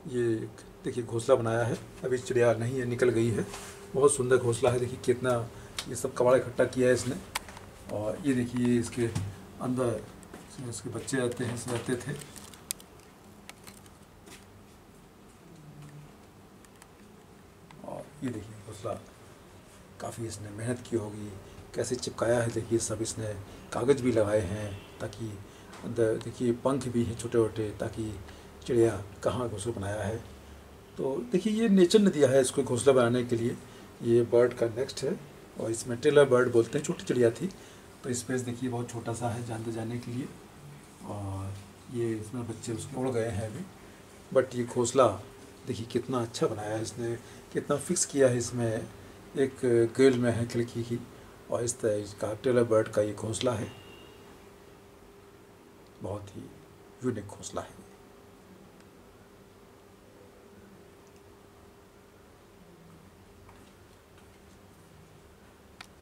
ये देखिए घोंसला बनाया है, अभी चिड़िया नहीं है, निकल गई है। बहुत सुंदर घोंसला है, देखिए कितना ये सब कबाड़ इकट्ठा किया है इसने। और ये देखिए इसके अंदर इसके बच्चे रहते हैं, रहते थे। और ये देखिए घोंसला काफ़ी इसने मेहनत की होगी, कैसे चिपकाया है देखिए, सब इसने कागज़ भी लगाए हैं ताकि अंदर देखिए पंख भी हैं छोटे छोटे, ताकि चिड़िया कहाँ घोंसला बनाया है। तो देखिए ये नेचर ने दिया है इसको घोंसला बनाने के लिए। ये बर्ड का नेक्स्ट है और इसमें टेलर बर्ड बोलते हैं, छोटी चिड़िया थी। तो स्पेस देखिए बहुत छोटा सा है जानते जाने के लिए। और ये इसमें बच्चे उसमें उड़ गए हैं अभी, बट ये घोंसला देखिए कितना अच्छा बनाया है इसने, कितना फिक्स किया है इसमें। एक ग्रिल में है खिड़की की, और इस तरह इसका टेलर बर्ड का ये घोंसला है। बहुत ही यूनिक घोंसला है।